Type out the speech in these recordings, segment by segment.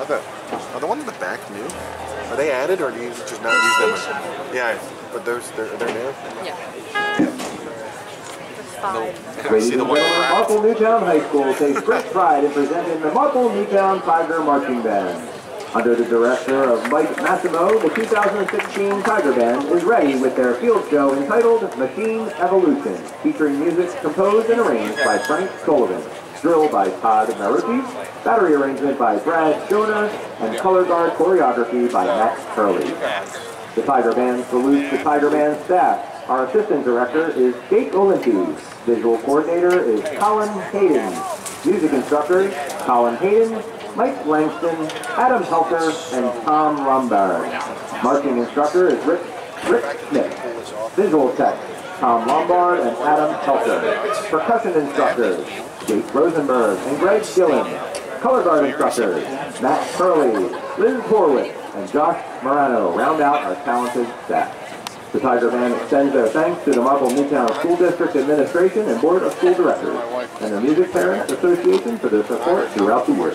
Are the ones in the back new? Are they added, or do you just not use them? Yeah, but they're new? Yeah. Ladies and gentlemen, Marple Newtown High School takes great pride in presenting the Marple Newtown Tiger Marching Band. Under the direction of Mike Massimo, the 2016 Tiger Band is ready with their field show entitled Machine Evolution, featuring music composed and arranged by Frank Sullivan, drill by Todd Marucci, battery arrangement by Brad Schoner, and color guard choreography by Max Curley. The Tiger Band salutes the Tiger Band staff. Our assistant director is Jake Olinti. Visual coordinator is Colin Hayden. Music instructors, Colin Hayden, Mike Langston, Adam Helter, and Tom Lombard. Marching instructor is Rick Smith. Visual tech, Tom Lombard and Adam Helter. Percussion instructors, Jake Rosenberg and Greg Gillen. Color guard instructors, Matt Curley, Liz Horwitz, and Josh Morano round out our talented staff. The Tiger Band extends their thanks to the Marple Newtown School District Administration and Board of School Directors, and the Music Parents Association for their support throughout the year.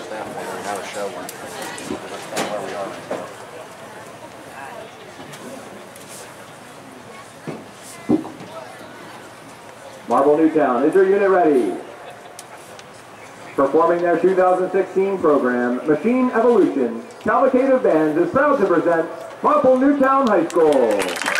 Marple Newtown, is your unit ready? Performing their 2016 program, Machine Evolution, Cavalcade of Bands is proud to present Marple Newtown High School.